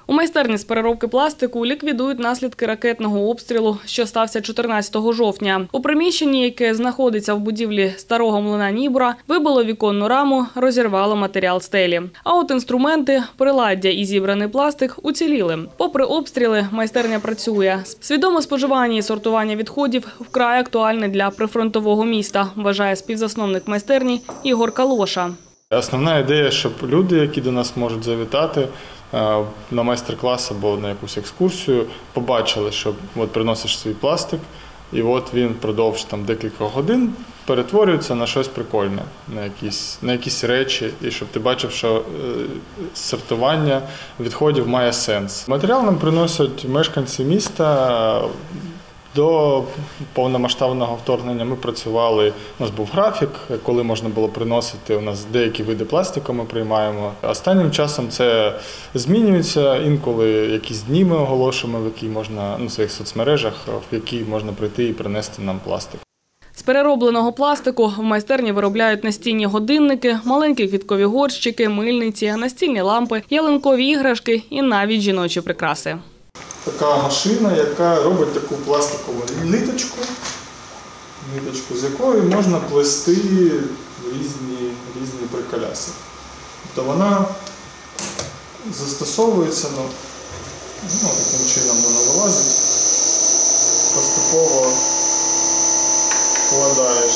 У майстерні з переробки пластику ліквідують наслідки ракетного обстрілу, що стався 14 жовтня. У приміщенні, яке знаходиться в будівлі старого млина Нібура, вибило віконну раму, розірвало матеріал стелі. А от інструменти, приладдя і зібраний пластик уціліли. Попри обстріли, майстерня працює. Свідоме споживання і сортування відходів вкрай актуальне для прифронтового міста, вважає співзасновник майстерні Ігор Калоша. Основна ідея, щоб люди, які до нас можуть завітати на майстер-клас або на якусь екскурсію, побачили, що от приносиш свій пластик, і от він впродовж декілька годин перетворюється на щось прикольне, на якісь речі, і щоб ти бачив, що сортування відходів має сенс. Матеріал нам приносять мешканці міста. До повномасштабного вторгнення ми працювали, у нас був графік, коли можна було приносити, у нас деякі види пластику ми приймаємо. Останнім часом це змінюється, інколи якісь дні ми оголошуємо, в які можна, в своїх соцмережах, в які можна прийти і принести нам пластик. З переробленого пластику в майстерні виробляють настінні годинники, маленькі квіткові горщики, мильниці, настільні лампи, ялинкові іграшки і навіть жіночі прикраси. Така машина, яка робить таку пластикову ниточку, з якої можна плести різні приколяси. Тобто вона застосовується, таким чином вона вилазить, поступово вкладаєш.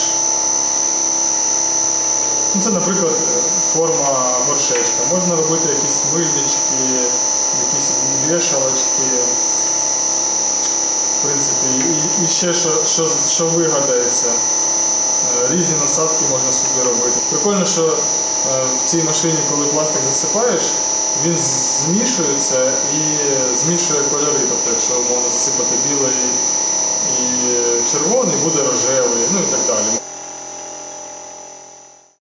Це, наприклад, форма горшечка. Можна робити якісь мильнички, якісь вішалочки, в принципі, і ще що вигадається. Різні насадки можна собі робити. Прикольно, що в цій машині, коли пластик засипаєш, він змішується і змішує кольори. Тобто, якщо можна засипати білий і червоний, буде рожевий.